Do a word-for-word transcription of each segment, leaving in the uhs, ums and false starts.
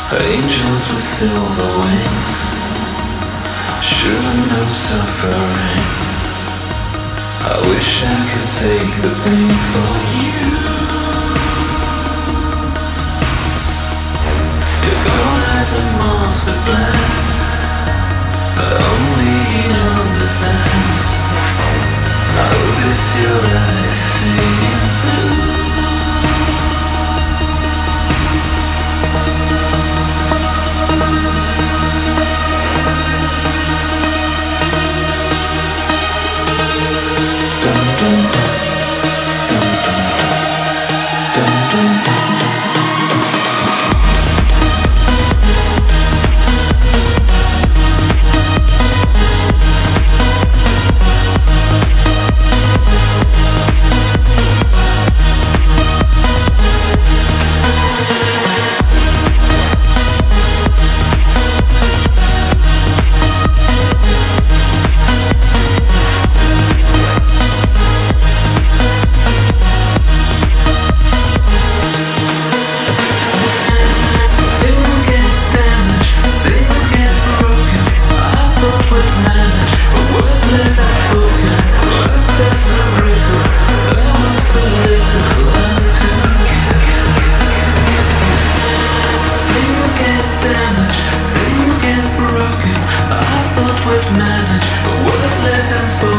Angels with silver wings, sure no suffering. I wish I could take the pain for you. If God has a master plan that only He understands, I hope it's your eyes seeing through.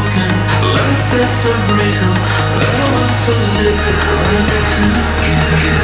So brittle, there was so little left to give.